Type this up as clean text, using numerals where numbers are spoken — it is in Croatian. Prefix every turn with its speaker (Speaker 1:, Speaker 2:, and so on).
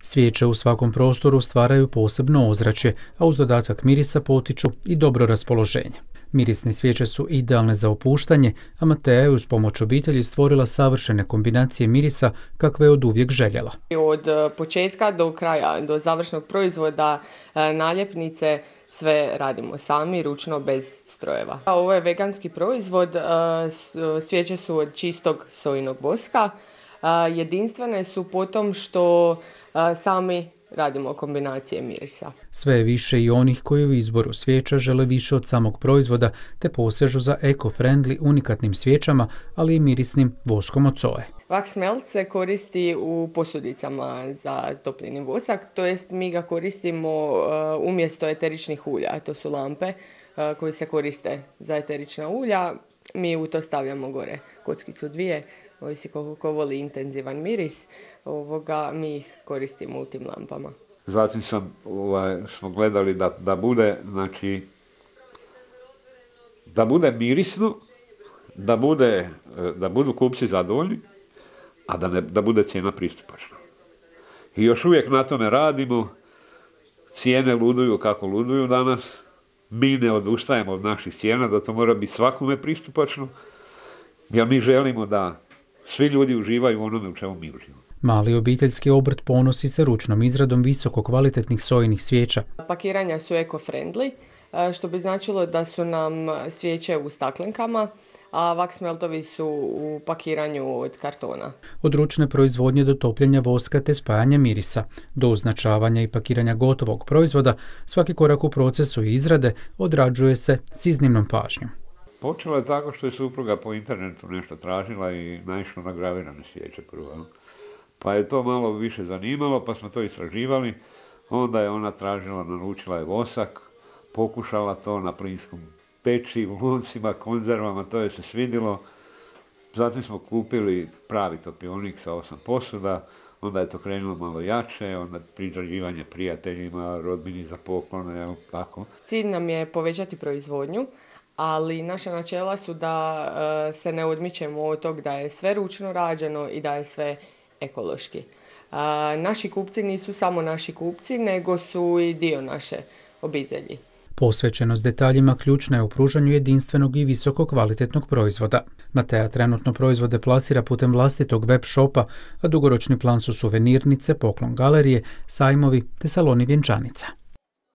Speaker 1: Svijeće u svakom prostoru stvaraju posebno ozračje, a uz dodatak mirisa potiču i dobro raspoloženje. Mirisne svijeće su idealne za opuštanje, a Matea je uz pomoć obitelji stvorila savršene kombinacije mirisa kakve je oduvijek željela.
Speaker 2: Od početka do kraja, do završnog proizvoda, naljepnice, sve radimo sami, ručno, bez strojeva. Ovo je veganski proizvod, svijeće su od čistog sojinog voska. Jedinstvene su po tom što sami radimo kombinacije mirisa.
Speaker 1: Sve je više i onih koji u izboru svijeća žele više od samog proizvoda te posežu za eco-friendly unikatnim svijećama, ali i mirisnim voskom od soje.
Speaker 2: Wax melt se koristi u posudicama za topljeni vosak, to jest mi ga koristimo umjesto eteričnih ulja. To su lampe koje se koriste za eterična ulja. Mi u to stavljamo gore kockicu 2, ovisi koliko voli intenzivan miris, mi ih koristimo u tim lampama.
Speaker 3: Zatim smo gledali da bude, znači, da bude mirisno, da budu kupci zadovoljni, a da bude cijena pristupačna. I još uvijek na tome radimo, cijene luduju kako luduju danas, mi ne odustajemo od naših cijena, da to mora biti svakome pristupačno, jer mi želimo da svi ljudi uživaju u onome u čemu mi uživamo.
Speaker 1: Mali obiteljski obrt ponosi se ručnom izradom visoko kvalitetnih sojinih svijeća.
Speaker 2: Pakiranja su eco-friendly, što bi značilo da su nam svijeće u staklenkama, a wax meltovi su u pakiranju od kartona.
Speaker 1: Od ručne proizvodnje do topljenja voska te spajanja mirisa, do označavanja i pakiranja gotovog proizvoda, svaki korak u procesu izrade odrađuje se s iznimnom pažnjom.
Speaker 3: Počelo je tako što je supruga po internetu nešto tražila i naišla na gravirane svijeće prvo. Pa je to malo više zanimalo, pa smo to istraživali. Onda je ona tražila, naručila je vosak, pokušala to na plinskom peći, u loncima, konzervama, to je se svidilo. Zatim smo kupili pravi topionik sa 8 posuda, onda je to krenulo malo jače, onda priređivanje prijateljima, rodbini za poklone, tako.
Speaker 2: Cilj nam je povećati proizvodnju, ali naša načela su da se ne odmičemo od tog da je sve ručno rađeno i da je sve ekološki. Naši kupci nisu samo naši kupci, nego su i dio naše obitelji.
Speaker 1: Posvećenost detaljima ključna je u pružanju jedinstvenog i visoko kvalitetnog proizvoda. Matea trenutno proizvode plasira putem vlastitog web shopa, a dugoročni plan su suvenirnice, poklon galerije, sajmovi te saloni vjenčanica.